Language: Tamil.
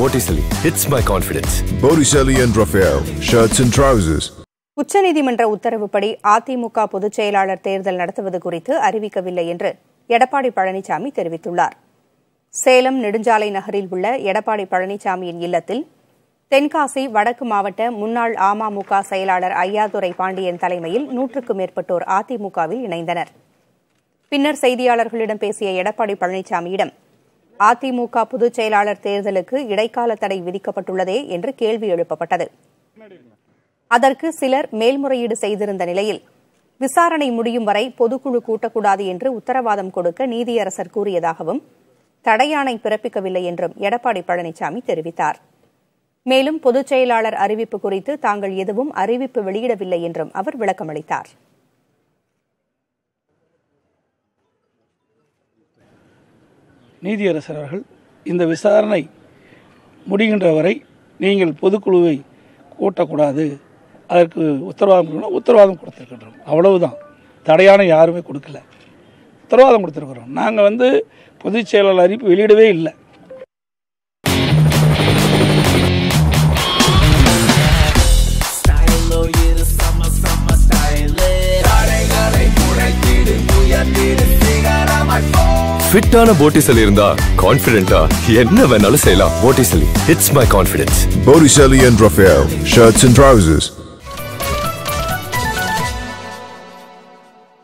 Botticelli, it's my confidence. Botticelli and Raphael, shirts and trousers. உச்சநீதிமன்ற உத்தரவுப்படி அதிமுக பொதுச் செயலாளர் தேர்தல் நடத்துவது குறித்து அறிவிக்கவில்லை என்று எடப்பாடி பழனிசாமி தெரிவித்துள்ளார். சேலம் நெடுஞ்சாலை நகரில் உள்ள எடப்பாடி பழனிசாமியின் இல்லத்தில் தென்காசி வடக்கு மாவட்ட முன்னாள் அமமுக செயலாளர் ஐயாதுரை பாண்டியன் தலைமையில் 100க்கும் மேற்பட்டோர் அதிமுகவில் இணைந்தனர். பின்னர் செய்தியாளர்களிடம் பேசிய எடப்பாடி பழனிசாமியிடம் அதிமுக பொதுச் செயலாளர் தேர்தலுக்கு இடைக்கால தடை விதிக்கப்பட்டுள்ளதே என்று கேள்வி எழுப்பப்பட்டது. அதற்கு சிலர் மேல்முறையீடு செய்திருந்த நிலையில் விசாரணை முடியும் வரை பொதுக்குழு கூட்டக்கூடாது என்று உத்தரவாதம் கொடுக்க நீதியரசர் கூறியதாகவும் தடையாணை பிறப்பிக்கவில்லை என்றும் எடப்பாடி பழனிசாமி தெரிவித்தார். மேலும் பொதுச் செயலாளர் அறிவிப்பு குறித்து தாங்கள் எதுவும் அறிவிப்பு வெளியிடவில்லை என்றும் அவர் விளக்கமளித்தார். நீதியரசர் அவர்கள் இந்த விசாரணை முடிகின்ற வரை நீங்கள் பொதுக்குழுவை கூட்டக்கூடாது, அதற்கு உத்தரவாதம் கொடுத்துருக்கின்றோம். அவ்வளவுதான். தடையான யாருமே கொடுக்கல, உத்தரவாதம் கொடுத்துருக்கிறோம். நாங்கள் பொதுச் செயலாளர் அறிவிப்பு வெளியிடவே இல்லை. ஃபிட்டான Botticelli இருந்தா கான்ஃபிடென்ட்டா என்ன வேணாலும் செய்யலாம். Botticelli, it's my confidence. Botticelli and Raphael, shirts and trousers.